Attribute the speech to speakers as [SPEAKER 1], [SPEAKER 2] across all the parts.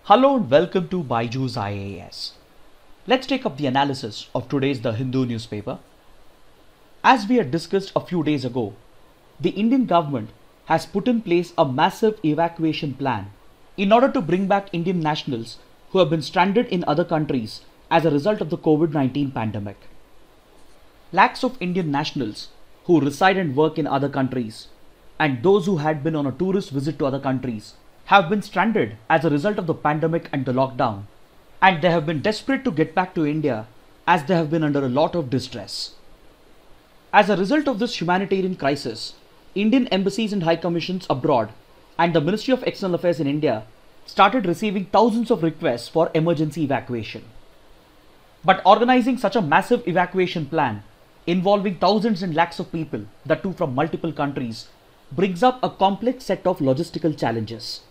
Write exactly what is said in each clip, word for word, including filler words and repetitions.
[SPEAKER 1] Hello and welcome to Byju's I A S. Let's take up the analysis of today's The Hindu newspaper. As we had discussed a few days ago, the Indian government has put in place a massive evacuation plan in order to bring back Indian nationals who have been stranded in other countries as a result of the COVID nineteen pandemic. Lakhs of Indian nationals who reside and work in other countries and those who had been on a tourist visit to other countries have been stranded as a result of the pandemic and the lockdown, and they have been desperate to get back to India as they have been under a lot of distress. As a result of this humanitarian crisis, Indian embassies and high commissions abroad and the Ministry of External Affairs in India started receiving thousands of requests for emergency evacuation. But organizing such a massive evacuation plan involving thousands and lakhs of people, that too from multiple countries, brings up a complex set of logistical challenges.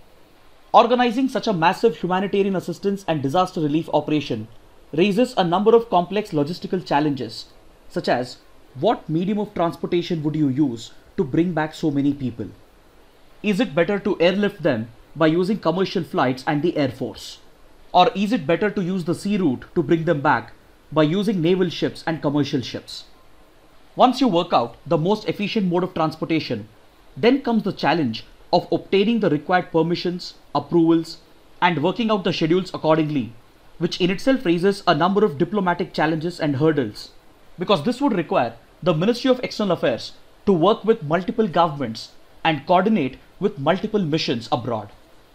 [SPEAKER 1] Organizing such a massive humanitarian assistance and disaster relief operation raises a number of complex logistical challenges, such as what medium of transportation would you use to bring back so many people? Is it better to airlift them by using commercial flights and the Air Force? Or is it better to use the sea route to bring them back by using naval ships and commercial ships? Once you work out the most efficient mode of transportation, then comes the challenge of obtaining the required permissions, approvals, and working out the schedules accordingly, which in itself raises a number of diplomatic challenges and hurdles, because this would require the Ministry of External Affairs to work with multiple governments and coordinate with multiple missions abroad.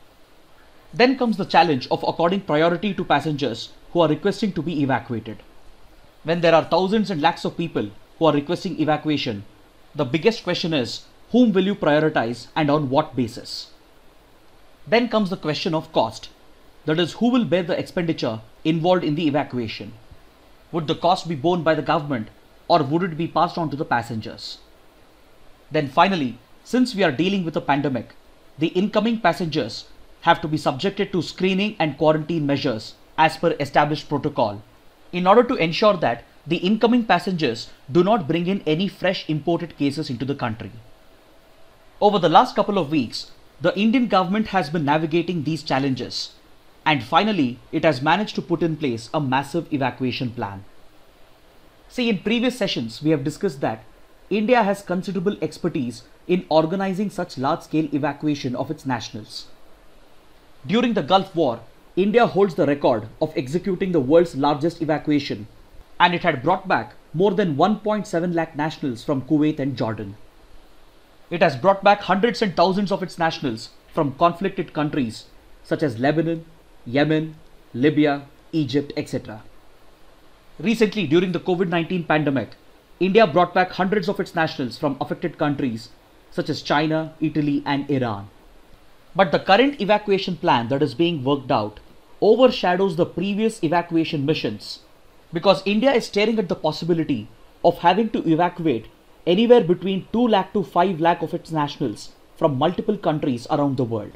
[SPEAKER 1] Then comes the challenge of according priority to passengers who are requesting to be evacuated. When there are thousands and lakhs of people who are requesting evacuation, the biggest question is, whom will you prioritize and on what basis? Then comes the question of cost, that is, who will bear the expenditure involved in the evacuation? Would the cost be borne by the government or would it be passed on to the passengers? Then finally, since we are dealing with a pandemic, the incoming passengers have to be subjected to screening and quarantine measures as per established protocol, in order to ensure that the incoming passengers do not bring in any fresh imported cases into the country. Over the last couple of weeks, the Indian government has been navigating these challenges, and finally it has managed to put in place a massive evacuation plan. See, in previous sessions we have discussed that India has considerable expertise in organizing such large-scale evacuation of its nationals. During the Gulf War, India holds the record of executing the world's largest evacuation, and it had brought back more than one point seven lakh nationals from Kuwait and Jordan. It has brought back hundreds and thousands of its nationals from conflicted countries such as Lebanon, Yemen, Libya, Egypt, et cetera. Recently, during the COVID nineteen pandemic, India brought back hundreds of its nationals from affected countries such as China, Italy, and Iran. But the current evacuation plan that is being worked out overshadows the previous evacuation missions, because India is staring at the possibility of having to evacuate anywhere between two lakh to five lakh of its nationals from multiple countries around the world.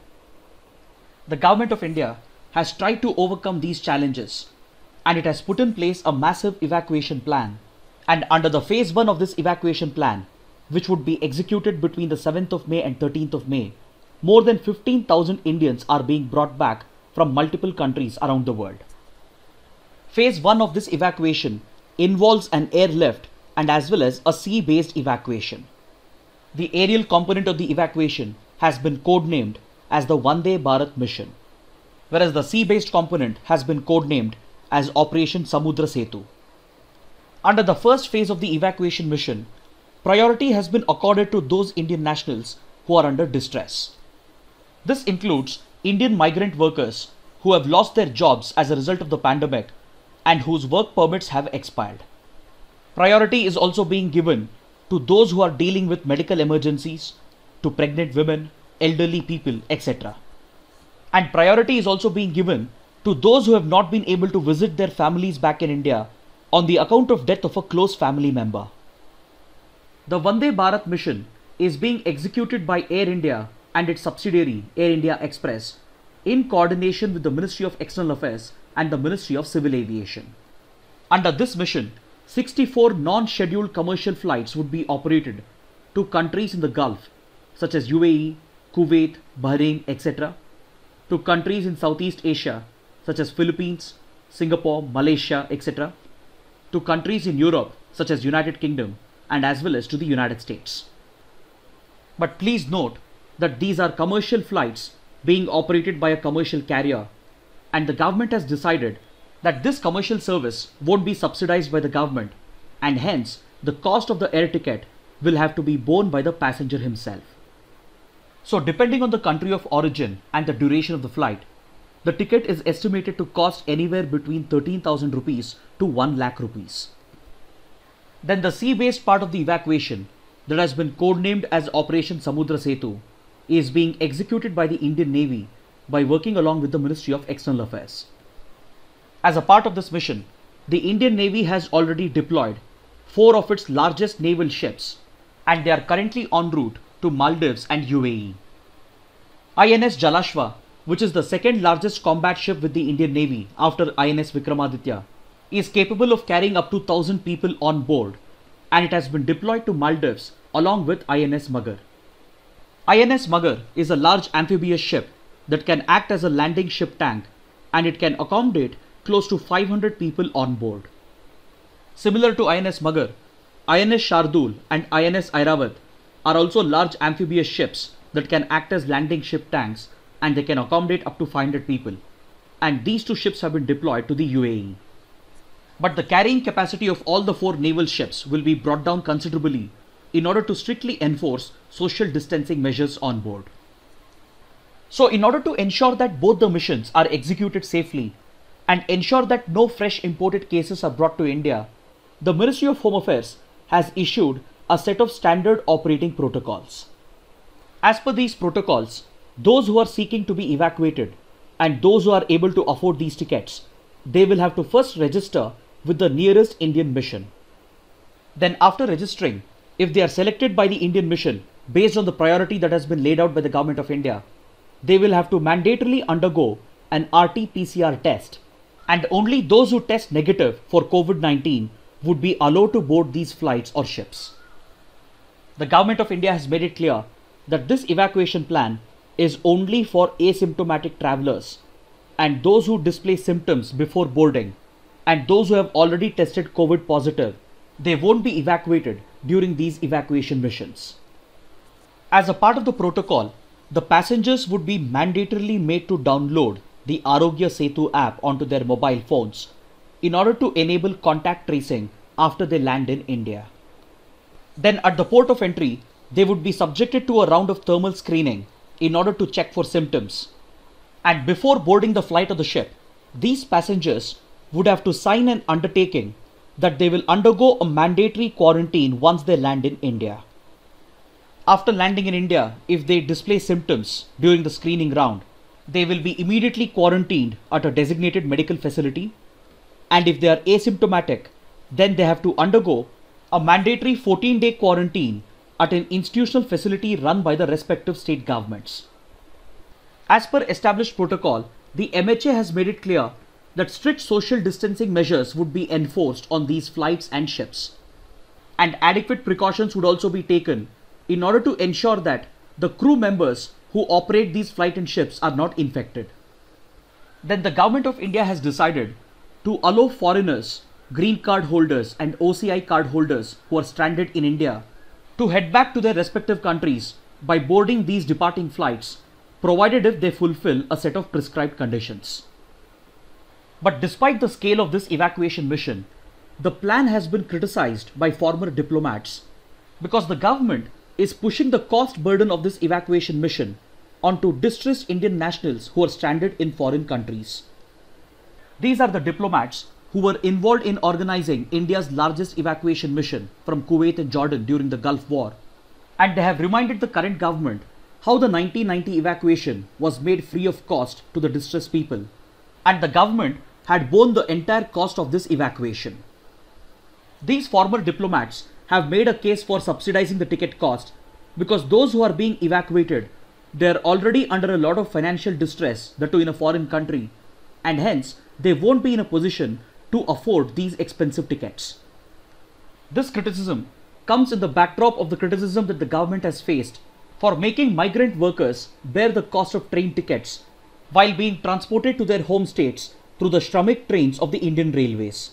[SPEAKER 1] The government of India has tried to overcome these challenges, and it has put in place a massive evacuation plan. And under the phase one of this evacuation plan, which would be executed between the seventh of May and thirteenth of May, more than fifteen thousand Indians are being brought back from multiple countries around the world. Phase one of this evacuation involves an airlift and as well as a sea-based evacuation. The aerial component of the evacuation has been codenamed as the Vande Bharat mission, whereas the sea-based component has been codenamed as Operation Samudra Setu. Under the first phase of the evacuation mission, priority has been accorded to those Indian nationals who are under distress. This includes Indian migrant workers who have lost their jobs as a result of the pandemic and whose work permits have expired. Priority is also being given to those who are dealing with medical emergencies, to pregnant women, elderly people, et cetera. And priority is also being given to those who have not been able to visit their families back in India on the account of death of a close family member. The Vande Bharat mission is being executed by Air India and its subsidiary Air India Express in coordination with the Ministry of External Affairs and the Ministry of Civil Aviation. Under this mission, sixty-four non-scheduled commercial flights would be operated to countries in the Gulf such as U A E, Kuwait, Bahrain, et cetera, to countries in Southeast Asia such as Philippines, Singapore, Malaysia, et cetera, to countries in Europe such as United Kingdom, and as well as to the United States. But please note that these are commercial flights being operated by a commercial carrier, and the government has decided that this commercial service won't be subsidized by the government, and hence the cost of the air ticket will have to be borne by the passenger himself. So depending on the country of origin and the duration of the flight, the ticket is estimated to cost anywhere between thirteen thousand rupees to one lakh rupees. Then the sea-based part of the evacuation that has been codenamed as Operation Samudra Setu is being executed by the Indian Navy by working along with the Ministry of External Affairs. As a part of this mission, the Indian Navy has already deployed four of its largest naval ships, and they are currently en route to Maldives and U A E. I N S Jalashva, which is the second largest combat ship with the Indian Navy after I N S Vikramaditya, is capable of carrying up to one thousand people on board, and it has been deployed to Maldives along with I N S Magar. I N S Magar is a large amphibious ship that can act as a landing ship tank, and it can accommodate close to five hundred people on board. Similar to I N S Magar, I N S Shardul and I N S Airavat are also large amphibious ships that can act as landing ship tanks, and they can accommodate up to five hundred people, and these two ships have been deployed to the U A E. But the carrying capacity of all the four naval ships will be brought down considerably in order to strictly enforce social distancing measures on board. So in order to ensure that both the missions are executed safely and ensure that no fresh imported cases are brought to India, the Ministry of Home Affairs has issued a set of standard operating protocols. As per these protocols, those who are seeking to be evacuated and those who are able to afford these tickets, they will have to first register with the nearest Indian mission. Then after registering, if they are selected by the Indian mission based on the priority that has been laid out by the Government of India, they will have to mandatorily undergo an R T P C R test, and only those who test negative for COVID nineteen would be allowed to board these flights or ships. The Government of India has made it clear that this evacuation plan is only for asymptomatic travelers and those who display symptoms before boarding, and those who have already tested COVID positive, they won't be evacuated during these evacuation missions. As a part of the protocol, the passengers would be mandatorily made to download the Arogya Setu app onto their mobile phones in order to enable contact tracing after they land in India. Then at the port of entry, they would be subjected to a round of thermal screening in order to check for symptoms. And before boarding the flight of the ship, these passengers would have to sign an undertaking that they will undergo a mandatory quarantine once they land in India. After landing in India, if they display symptoms during the screening round, they will be immediately quarantined at a designated medical facility, and if they are asymptomatic, then they have to undergo a mandatory fourteen day quarantine at an institutional facility run by the respective state governments. As per established protocol, the M H A has made it clear that strict social distancing measures would be enforced on these flights and ships, and adequate precautions would also be taken in order to ensure that the crew members who operate these flights and ships are not infected. Then the Government of India has decided to allow foreigners, green card holders and O C I card holders who are stranded in India to head back to their respective countries by boarding these departing flights, provided if they fulfill a set of prescribed conditions. But despite the scale of this evacuation mission, the plan has been criticized by former diplomats because the government is pushing the cost burden of this evacuation mission onto distressed Indian nationals who are stranded in foreign countries. These are the diplomats who were involved in organizing India's largest evacuation mission from Kuwait and Jordan during the Gulf War, and they have reminded the current government how the nineteen ninety evacuation was made free of cost to the distressed people, and the government had borne the entire cost of this evacuation. These former diplomats have made a case for subsidizing the ticket cost because those who are being evacuated, they are already under a lot of financial distress, that too in a foreign country, and hence they won't be in a position to afford these expensive tickets. This criticism comes in the backdrop of the criticism that the government has faced for making migrant workers bear the cost of train tickets while being transported to their home states through the Shramik trains of the Indian Railways.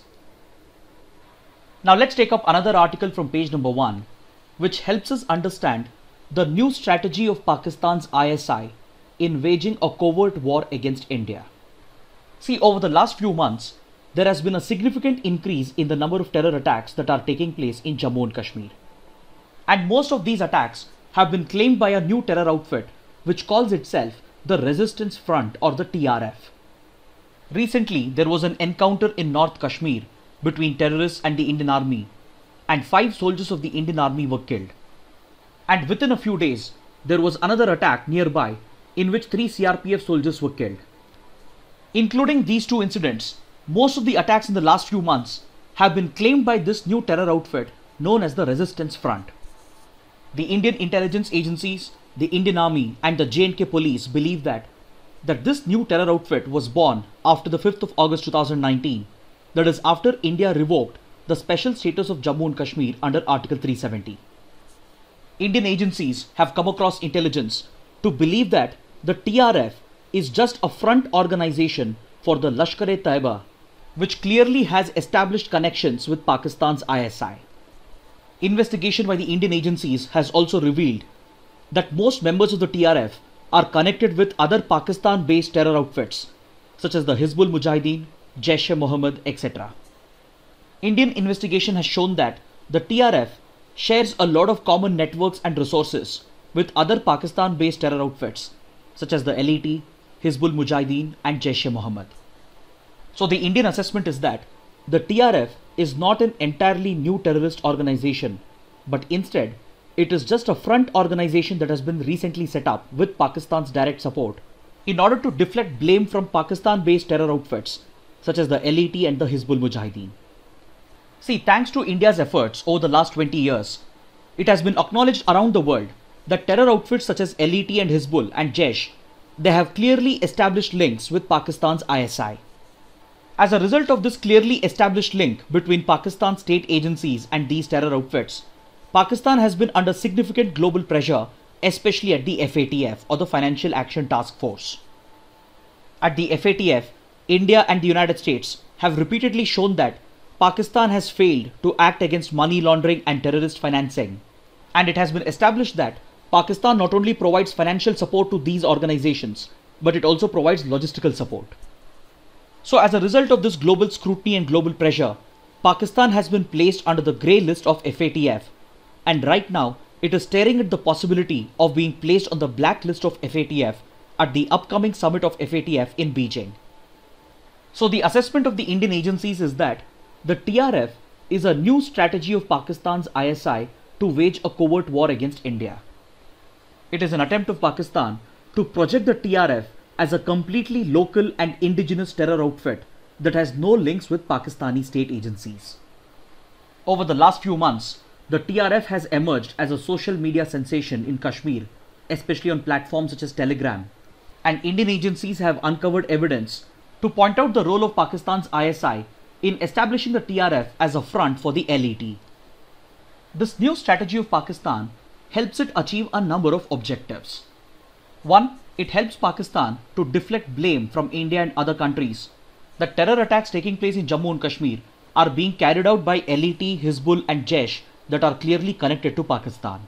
[SPEAKER 1] Now let's take up another article from page number one, which helps us understand the new strategy of Pakistan's I S I in waging a covert war against India. See, over the last few months, there has been a significant increase in the number of terror attacks that are taking place in Jammu and Kashmir. And most of these attacks have been claimed by a new terror outfit which calls itself the Resistance Front, or the T R F. Recently, there was an encounter in North Kashmir between terrorists and the Indian Army, and five soldiers of the Indian Army were killed. And within a few days, there was another attack nearby in which three C R P F soldiers were killed. Including these two incidents, most of the attacks in the last few months have been claimed by this new terror outfit known as the Resistance Front. The Indian intelligence agencies, the Indian Army and the J and K police believe that, that this new terror outfit was born after the fifth of August two thousand nineteen, that is after India revoked the special status of Jammu and Kashmir under Article three seventy. Indian agencies have come across intelligence to believe that the T R F is just a front organization for the Lashkar-e-Taiba, which clearly has established connections with Pakistan's I S I. Investigation by the Indian agencies has also revealed that most members of the T R F are connected with other Pakistan-based terror outfits such as the Hizbul Mujahideen, Jaish-e-Mohammed, et cetera. Indian investigation has shown that the T R F shares a lot of common networks and resources with other Pakistan-based terror outfits such as the L E T, Hizbul Mujahideen and Jaish-e-Mohammed. So the Indian assessment is that the T R F is not an entirely new terrorist organization, but instead it is just a front organization that has been recently set up with Pakistan's direct support in order to deflect blame from Pakistan-based terror outfits such as the L E T and the Hizbul Mujahideen. See, thanks to India's efforts over the last twenty years, it has been acknowledged around the world that terror outfits such as L E T and Hizbul and Jaish, they have clearly established links with Pakistan's I S I. As a result of this clearly established link between Pakistan state agencies and these terror outfits, Pakistan has been under significant global pressure, especially at the F A T F, or the Financial Action Task Force. At the F A T F, India and the United States have repeatedly shown that Pakistan has failed to act against money laundering and terrorist financing, and it has been established that Pakistan not only provides financial support to these organizations, but it also provides logistical support. So as a result of this global scrutiny and global pressure, Pakistan has been placed under the grey list of F A T F, and right now it is staring at the possibility of being placed on the black list of F A T F at the upcoming summit of F A T F in Beijing. So the assessment of the Indian agencies is that the T R F is a new strategy of Pakistan's I S I to wage a covert war against India. It is an attempt of Pakistan to project the T R F as a completely local and indigenous terror outfit that has no links with Pakistani state agencies. Over the last few months, the T R F has emerged as a social media sensation in Kashmir, especially on platforms such as Telegram, and Indian agencies have uncovered evidence to point out the role of Pakistan's I S I in establishing the T R F as a front for the L E T. This new strategy of Pakistan helps it achieve a number of objectives. One, it helps Pakistan to deflect blame from India and other countries that terror attacks taking place in Jammu and Kashmir are being carried out by L E T, Hizbul and Jaish that are clearly connected to Pakistan.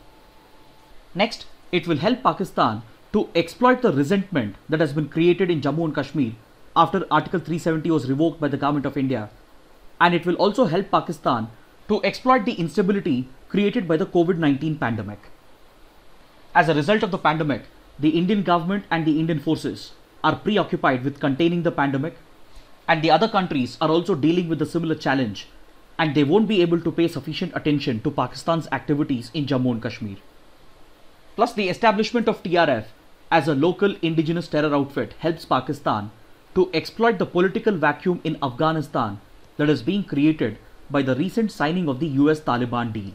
[SPEAKER 1] Next, it will help Pakistan to exploit the resentment that has been created in Jammu and Kashmir after Article three seventy was revoked by the Government of India, and it will also help Pakistan to exploit the instability created by the COVID nineteen pandemic. As a result of the pandemic, the Indian government and the Indian forces are preoccupied with containing the pandemic, and the other countries are also dealing with a similar challenge, and they won't be able to pay sufficient attention to Pakistan's activities in Jammu and Kashmir. Plus, the establishment of T R F as a local indigenous terror outfit helps Pakistan to exploit the political vacuum in Afghanistan that is being created by the recent signing of the U S Taliban deal.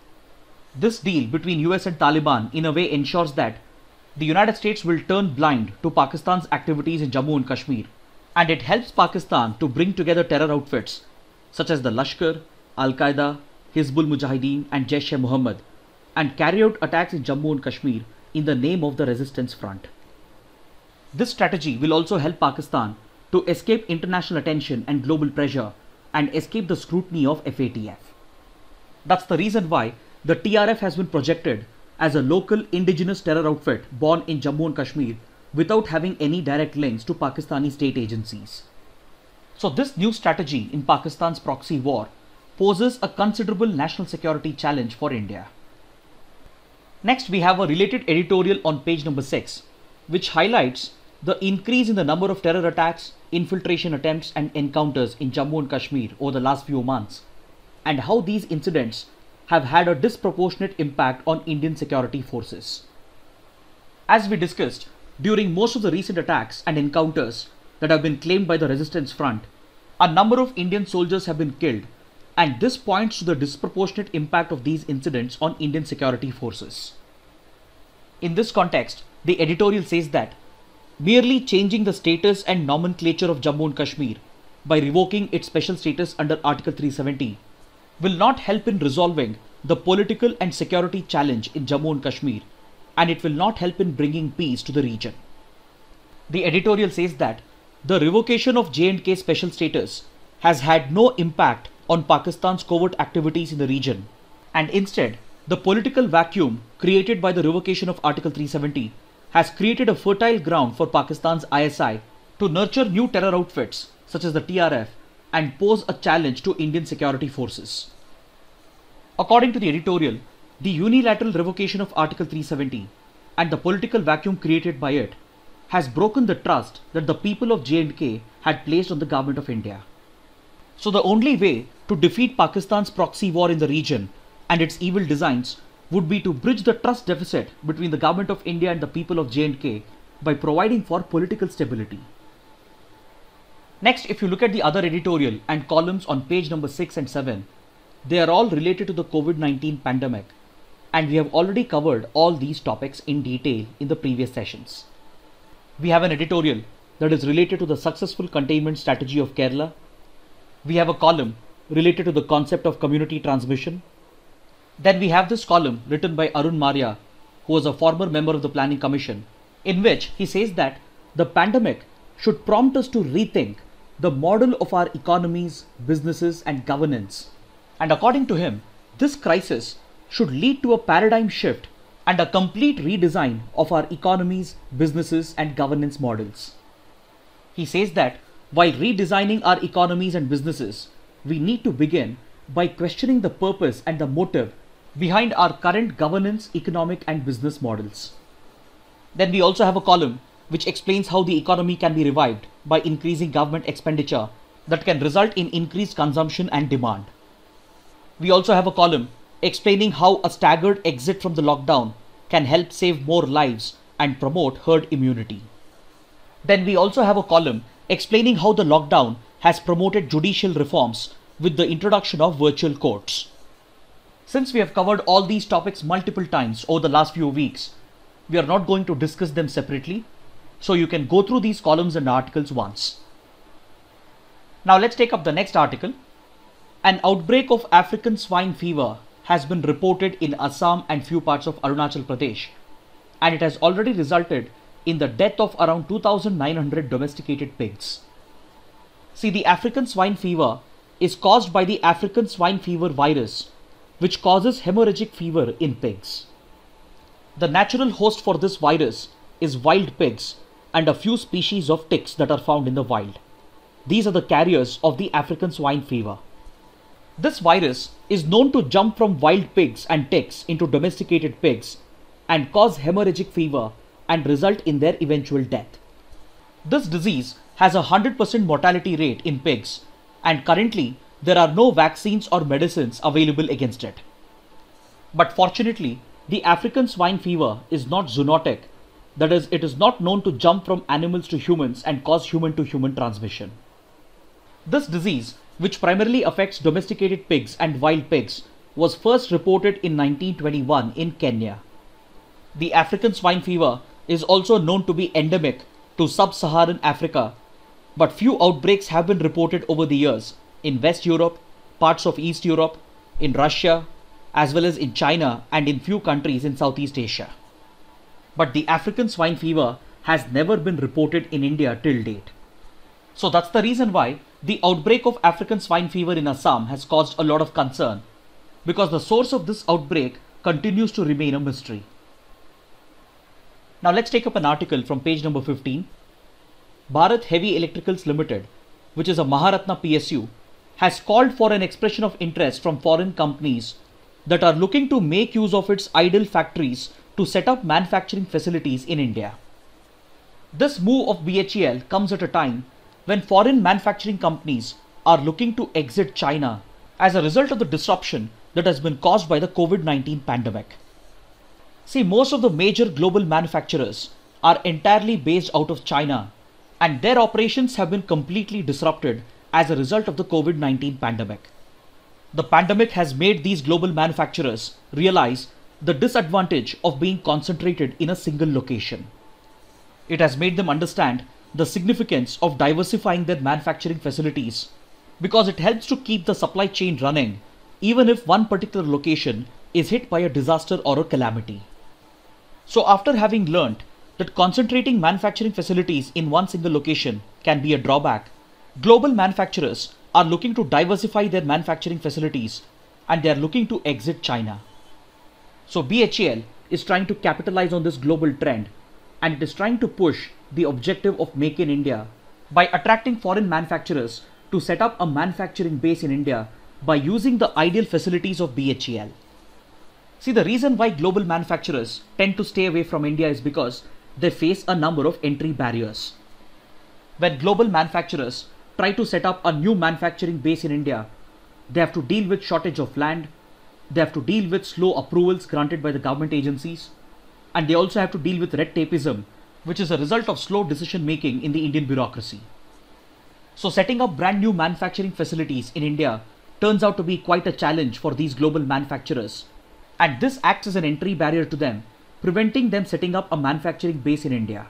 [SPEAKER 1] This deal between U S and Taliban in a way ensures that the United States will turn blind to Pakistan's activities in Jammu and Kashmir, and it helps Pakistan to bring together terror outfits such as the Lashkar, Al-Qaeda, Hizbul Mujahideen and Jaish-e-Mohammed and carry out attacks in Jammu and Kashmir in the name of the Resistance Front. This strategy will also help Pakistan to escape international attention and global pressure and escape the scrutiny of F A T F. That's the reason why the T R F has been projected as a local indigenous terror outfit born in Jammu and Kashmir without having any direct links to Pakistani state agencies. So this new strategy in Pakistan's proxy war poses a considerable national security challenge for India. Next, we have a related editorial on page number six, which highlights the increase in the number of terror attacks, infiltration attempts and encounters in Jammu and Kashmir over the last few months, and how these incidents have had a disproportionate impact on Indian security forces. As we discussed, during most of the recent attacks and encounters that have been claimed by the resistance front, a number of Indian soldiers have been killed, and this points to the disproportionate impact of these incidents on Indian security forces. In this context, the editorial says that merely changing the status and nomenclature of Jammu and Kashmir by revoking its special status under Article three seventy will not help in resolving the political and security challenge in Jammu and Kashmir, and it will not help in bringing peace to the region. The editorial says that the revocation of J and K special status has had no impact on Pakistan's covert activities in the region, and instead, the political vacuum created by the revocation of Article three seventy has created a fertile ground for Pakistan's I S I to nurture new terror outfits such as the T R F and pose a challenge to Indian security forces. According to the editorial, the unilateral revocation of Article three seventy and the political vacuum created by it has broken the trust that the people of J and K had placed on the government of India. So the only way to defeat Pakistan's proxy war in the region and its evil designs would be to bridge the trust deficit between the government of India and the people of J and K by providing for political stability. Next, if you look at the other editorial and columns on page number six and seven, they are all related to the COVID nineteen pandemic, and we have already covered all these topics in detail in the previous sessions. We have an editorial that is related to the successful containment strategy of Kerala. We have a column related to the concept of community transmission. Then we have this column written by Arun Maria, who was a former member of the Planning Commission, in which he says that the pandemic should prompt us to rethink the model of our economies, businesses and governance. And according to him, this crisis should lead to a paradigm shift and a complete redesign of our economies, businesses and governance models. He says that while redesigning our economies and businesses, we need to begin by questioning the purpose and the motive behind our current governance, economic and business models. Then we also have a column which explains how the economy can be revived by increasing government expenditure that can result in increased consumption and demand. We also have a column explaining how a staggered exit from the lockdown can help save more lives and promote herd immunity. Then we also have a column explaining how the lockdown has promoted judicial reforms with the introduction of virtual courts. Since we have covered all these topics multiple times over the last few weeks, we are not going to discuss them separately, so you can go through these columns and articles once. Now let's take up the next article. An outbreak of African swine fever has been reported in Assam and few parts of Arunachal Pradesh, and it has already resulted in the death of around two thousand nine hundred domesticated pigs. See, the African swine fever is caused by the African swine fever virus, which causes hemorrhagic fever in pigs. The natural host for this virus is wild pigs and a few species of ticks that are found in the wild. These are the carriers of the African swine fever. This virus is known to jump from wild pigs and ticks into domesticated pigs and cause hemorrhagic fever and result in their eventual death. This disease has a one hundred percent mortality rate in pigs, and currently there are no vaccines or medicines available against it. But fortunately, the African swine fever is not zoonotic, that is, it is not known to jump from animals to humans and cause human to human transmission. This disease, which primarily affects domesticated pigs and wild pigs, was first reported in nineteen twenty-one in Kenya. The African swine fever is also known to be endemic to sub-Saharan Africa, but few outbreaks have been reported over the years in West Europe, parts of East Europe, in Russia, as well as in China and in few countries in Southeast Asia. But the African swine fever has never been reported in India till date. So that's the reason why the outbreak of African swine fever in Assam has caused a lot of concern, because the source of this outbreak continues to remain a mystery. Now let's take up an article from page number fifteen. Bharat Heavy Electricals Limited, which is a Maharatna P S U, has called for an expression of interest from foreign companies that are looking to make use of its idle factories to set up manufacturing facilities in India. This move of B H E L comes at a time when foreign manufacturing companies are looking to exit China as a result of the disruption that has been caused by the COVID nineteen pandemic. See, most of the major global manufacturers are entirely based out of China, and their operations have been completely disrupted as a result of the COVID nineteen pandemic. The pandemic has made these global manufacturers realize the disadvantage of being concentrated in a single location. It has made them understand the significance of diversifying their manufacturing facilities, because it helps to keep the supply chain running even if one particular location is hit by a disaster or a calamity. So after having learnt that concentrating manufacturing facilities in one single location can be a drawback, global manufacturers are looking to diversify their manufacturing facilities, and they are looking to exit China. So B H E L is trying to capitalize on this global trend, and it is trying to push the objective of Make in India by attracting foreign manufacturers to set up a manufacturing base in India by using the ideal facilities of B H E L. See, the reason why global manufacturers tend to stay away from India is because they face a number of entry barriers. When global manufacturers try to set up a new manufacturing base in India, they have to deal with shortage of land, they have to deal with slow approvals granted by the government agencies, and they also have to deal with red tapeism, which is a result of slow decision making in the Indian bureaucracy. So setting up brand new manufacturing facilities in India turns out to be quite a challenge for these global manufacturers, and this acts as an entry barrier to them, preventing them setting up a manufacturing base in India.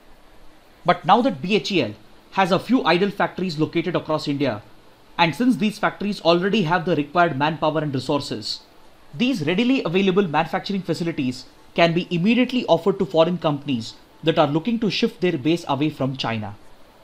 [SPEAKER 1] But now that B H E L has a few idle factories located across India, and since these factories already have the required manpower and resources, these readily available manufacturing facilities can be immediately offered to foreign companies that are looking to shift their base away from China.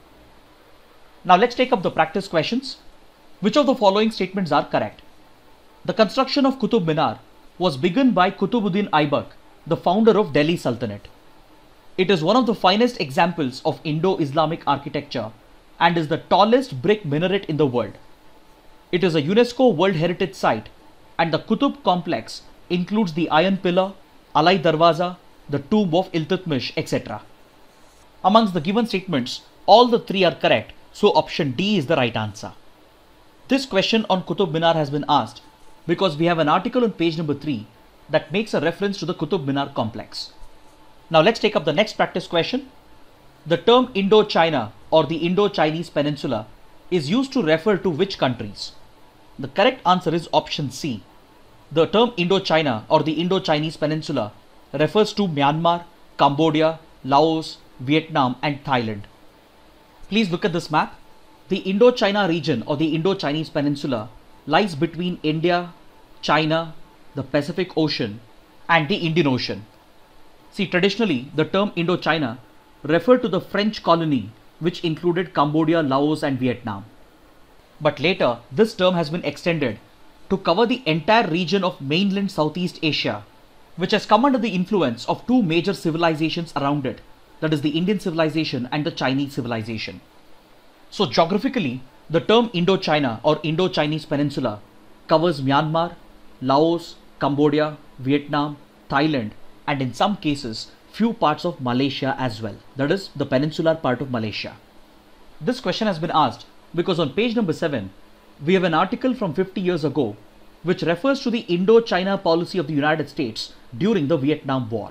[SPEAKER 1] Now let's take up the practice questions. Which of the following statements are correct? The construction of Qutub Minar was begun by Qutbuddin Aibak, the founder of Delhi Sultanate. It is one of the finest examples of Indo-Islamic architecture and is the tallest brick minaret in the world. It is a UNESCO World Heritage Site, and the Qutub complex includes the Iron Pillar, Alai Darwaza, the tomb of Iltutmish, et cetera. Amongst the given statements, all the three are correct, so option D is the right answer. This question on Qutub Minar has been asked because we have an article on page number three that makes a reference to the Qutub Minar complex. Now let's take up the next practice question. The term Indochina or the Indo-Chinese Peninsula is used to refer to which countries? The correct answer is option C. The term Indochina or the Indo-Chinese Peninsula refers to Myanmar, Cambodia, Laos, Vietnam and Thailand. Please look at this map. The Indochina region or the Indo-Chinese Peninsula lies between India, China, the Pacific Ocean and the Indian Ocean. See, traditionally the term Indochina referred to the French colony which included Cambodia, Laos and Vietnam. But later this term has been extended to cover the entire region of mainland Southeast Asia, which has come under the influence of two major civilizations around it, that is the Indian civilization and the Chinese civilization. So geographically, the term Indochina or Indo-Chinese Peninsula covers Myanmar, Laos, Cambodia, Vietnam, Thailand and in some cases few parts of Malaysia as well, that is the peninsular part of Malaysia. This question has been asked because on page number seven, we have an article from fifty years ago which refers to the Indo-China policy of the United States during the Vietnam War.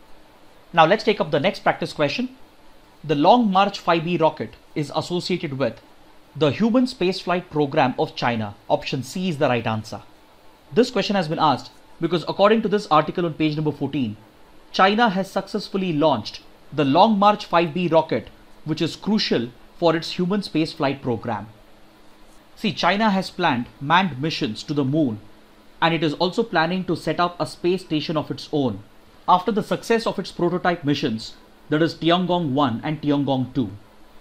[SPEAKER 1] Now let's take up the next practice question. The Long March five B rocket is associated with the human spaceflight program of China. Option C is the right answer. This question has been asked because according to this article on page number fourteen, China has successfully launched the Long March five B rocket, which is crucial for its human spaceflight program. See, China has planned manned missions to the moon, and it is also planning to set up a space station of its own. After the success of its prototype missions, that is Tiangong one and Tiangong two.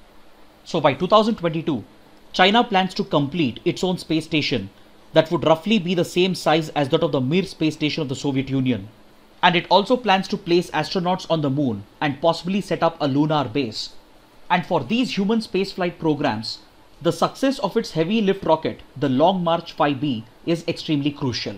[SPEAKER 1] So by two thousand twenty-two, China plans to complete its own space station that would roughly be the same size as that of the Mir space station of the Soviet Union. And it also plans to place astronauts on the moon and possibly set up a lunar base. And for these human spaceflight programs, the success of its heavy lift rocket, the Long March five B, is extremely crucial.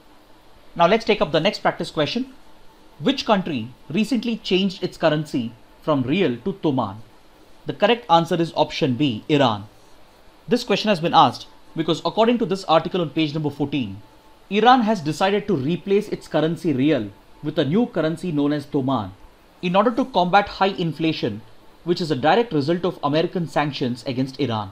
[SPEAKER 1] Now let's take up the next practice question. Which country recently changed its currency from rial to toman? The correct answer is option B, Iran. This question has been asked because according to this article on page number fourteen, Iran has decided to replace its currency rial with a new currency known as toman in order to combat high inflation, which is a direct result of American sanctions against Iran.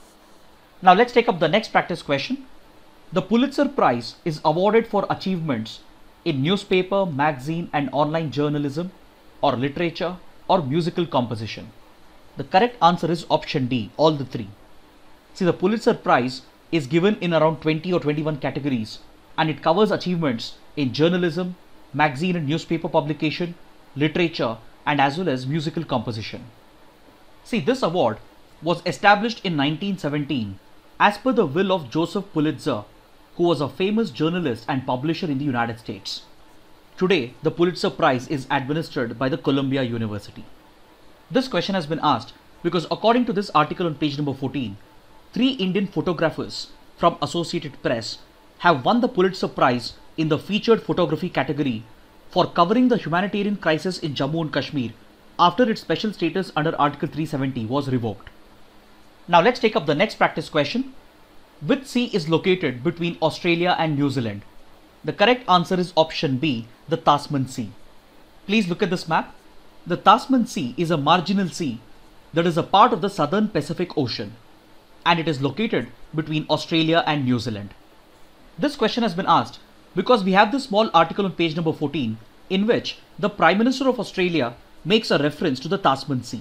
[SPEAKER 1] Now let's take up the next practice question. The Pulitzer Prize is awarded for achievements in newspaper, magazine and online journalism or literature or musical composition. The correct answer is option D, all the three. See, the Pulitzer Prize is given in around twenty or twenty-one categories and it covers achievements in journalism, magazine and newspaper publication, literature and as well as musical composition. See, this award was established in nineteen seventeen as per the will of Joseph Pulitzer, who was a famous journalist and publisher in the United States. Today, the Pulitzer Prize is administered by the Columbia University. This question has been asked because according to this article on page number fourteen, three Indian photographers from Associated Press have won the Pulitzer Prize in the featured photography category for covering the humanitarian crisis in Jammu and Kashmir after its special status under Article three seventy was revoked. Now let's take up the next practice question. Which sea is located between Australia and New Zealand? The correct answer is option B, the Tasman Sea. Please look at this map. The Tasman Sea is a marginal sea that is a part of the Southern Pacific Ocean and it is located between Australia and New Zealand. This question has been asked because we have this small article on page number fourteen in which the Prime Minister of Australia makes a reference to the Tasman Sea.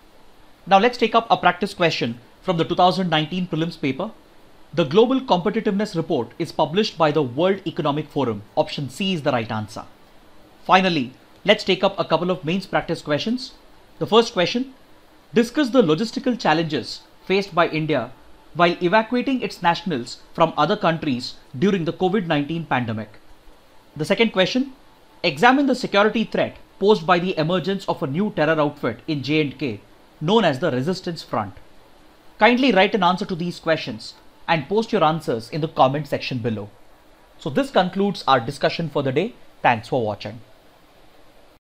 [SPEAKER 1] Now let's take up a practice question from the two thousand nineteen prelims paper. The Global Competitiveness Report is published by the World Economic Forum. Option C is the right answer. Finally, let's take up a couple of mains practice questions. The first question, discuss the logistical challenges faced by India while evacuating its nationals from other countries during the COVID nineteen pandemic. The second question, examine the security threat posed by the emergence of a new terror outfit in J and K known as the Resistance Front. Kindly write an answer to these questions and post your answers in the comment section below. So this concludes our discussion for the day. Thanks for watching.